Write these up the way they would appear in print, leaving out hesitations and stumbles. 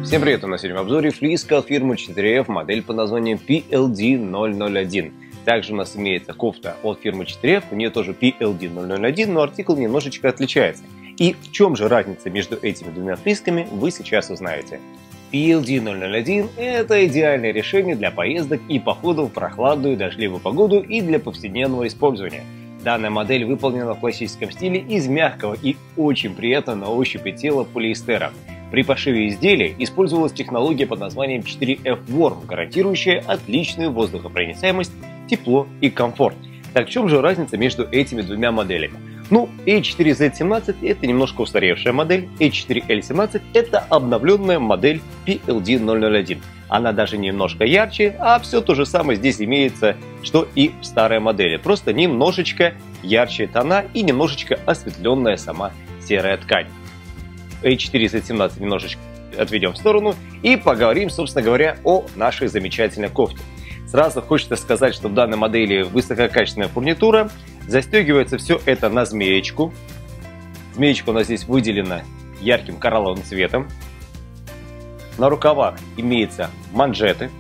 Всем привет, у нас сегодня в обзоре флиска от фирмы 4F, модель под названием PLD001. Также у нас имеется кофта от фирмы 4F, у нее тоже PLD001, но артикул немножечко отличается. И в чем же разница между этими двумя флисками, вы сейчас узнаете. PLD001 – это идеальное решение для поездок и походов в прохладную дождливую погоду и для повседневного использования. Данная модель выполнена в классическом стиле из мягкого и очень приятного на ощупь и тело полиэстера. При пошиве изделия использовалась технология под названием 4F Warm, гарантирующая отличную воздухопроницаемость, тепло и комфорт. Так в чем же разница между этими двумя моделями? A4Z17 это немножко устаревшая модель, A4L17 это обновленная модель PLD001. Она даже немножко ярче, а все то же самое здесь имеется, что и в старой модели. Просто немножечко ярче тона и немножечко осветленная сама серая ткань. A4Z17 немножечко отведем в сторону и поговорим, собственно говоря, о нашей замечательной кофте. Сразу хочется сказать, что в данной модели высококачественная фурнитура. Застегивается все это на змеечку. Змеечка у нас здесь выделена ярким коралловым цветом. На рукавах имеются манжеты.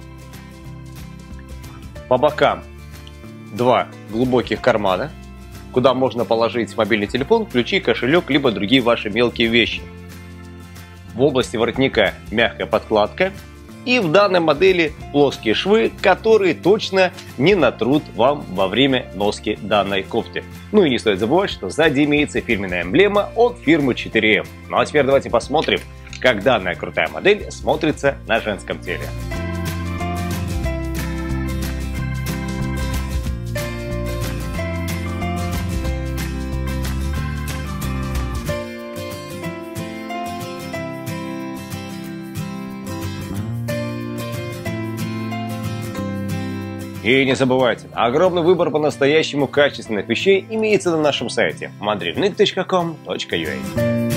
По бокам два глубоких кармана, куда можно положить мобильный телефон, ключи, кошелек, либо другие ваши мелкие вещи. В области воротника мягкая подкладка. И в данной модели плоские швы, которые точно не натрут вам во время носки данной кофты. Ну и не стоит забывать, что сзади имеется фирменная эмблема от фирмы 4F. Ну а теперь давайте посмотрим, как данная крутая модель смотрится на женском теле. И не забывайте, огромный выбор по-настоящему качественных вещей имеется на нашем сайте madridnik.com.ua.